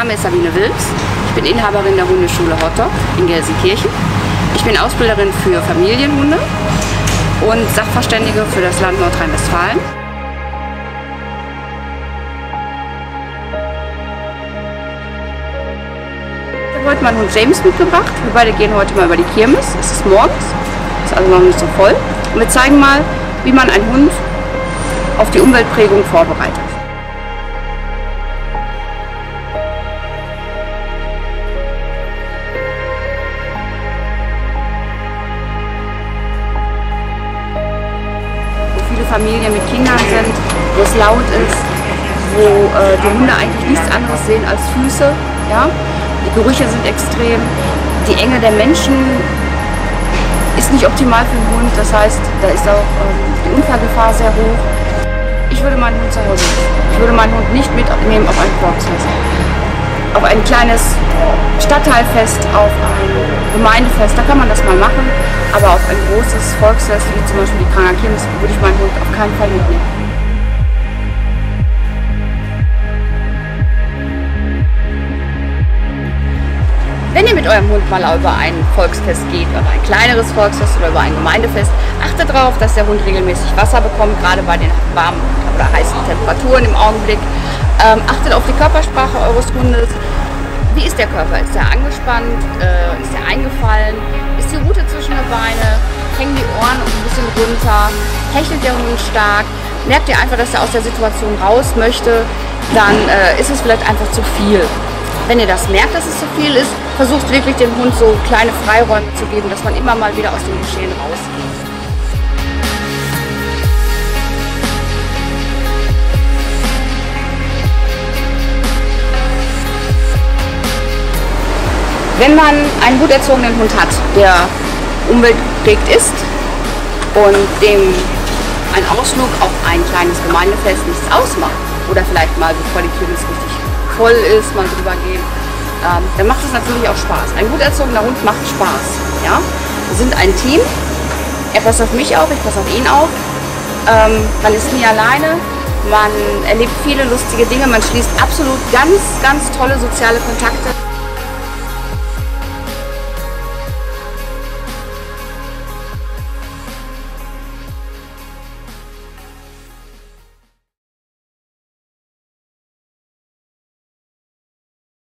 Name ist Sabine Wilps. Ich bin Inhaberin der Hundeschule Hotdog in Gelsenkirchen. Ich bin Ausbilderin für Familienhunde und Sachverständige für das Land Nordrhein-Westfalen. Ich habe heute meinen Hund James mitgebracht. Wir beide gehen heute mal über die Kirmes. Es ist morgens, ist also noch nicht so voll. Und wir zeigen mal, wie man einen Hund auf die Umweltprägung vorbereitet. Viele Familien mit Kindern sind, wo es laut ist, wo die Hunde eigentlich nichts anderes sehen als Füße. Ja? Die Gerüche sind extrem, die Enge der Menschen ist nicht optimal für den Hund, das heißt, da ist auch die Unfallgefahr sehr hoch. Ich würde meinen Hund zu Hause lassen. Ich würde meinen Hund nicht mitnehmen auf ein Volksfest, auf ein kleines Stadtteilfest, auf ein Gemeindefest, da kann man das mal machen. Aber auf ein großes Volksfest, wie zum Beispiel die Pranger Kirmes, würde ich meinen Hund auf keinen Fall mitnehmen. Wenn ihr mit eurem Hund mal über ein Volksfest geht, über ein kleineres Volksfest oder über ein Gemeindefest, achtet darauf, dass der Hund regelmäßig Wasser bekommt, gerade bei den warmen oder heißen Temperaturen im Augenblick. Achtet auf die Körpersprache eures Hundes. Wie ist der Körper? Ist er angespannt? Ist er eingefallen? Ist die Rute zwischen den Beinen? Hängen die Ohren ein bisschen runter? Hechelt der Hund stark? Merkt ihr einfach, dass er aus der Situation raus möchte? Dann ist es vielleicht einfach zu viel. Wenn ihr das merkt, dass es zu viel ist, versucht wirklich dem Hund so kleine Freiräume zu geben, dass man immer mal wieder aus dem Geschehen rausgeht. Wenn man einen gut erzogenen Hund hat, der umweltgeprägt ist und dem ein Ausflug auf ein kleines Gemeindefest nichts ausmacht oder vielleicht mal, bevor die Kirmes richtig voll ist, mal drüber gehen, dann macht es natürlich auch Spaß. Ein gut erzogener Hund macht Spaß. Ja? Wir sind ein Team, er passt auf mich auf, ich passe auf ihn auf. Man ist nie alleine, man erlebt viele lustige Dinge, man schließt absolut ganz, ganz tolle soziale Kontakte.